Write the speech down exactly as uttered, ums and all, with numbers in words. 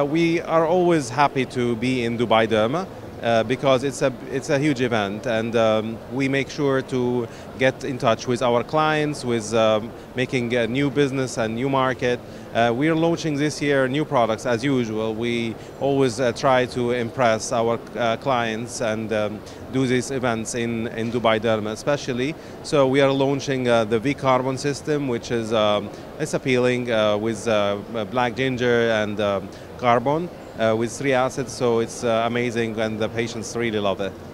uh, we are always happy to be in Dubai Derma. Uh, because it's a it's a huge event, and um, we make sure to get in touch with our clients, with um, making a new business and new market. Uh, we are launching this year new products as usual. We always uh, try to impress our uh, clients and um, do these events in, in Dubai Derma especially. So we are launching uh, the V Carbon system, which is um, it's appealing uh, with uh, black ginger and um, carbon. Uh, with three acids, so it's uh, amazing, and the patients really love it.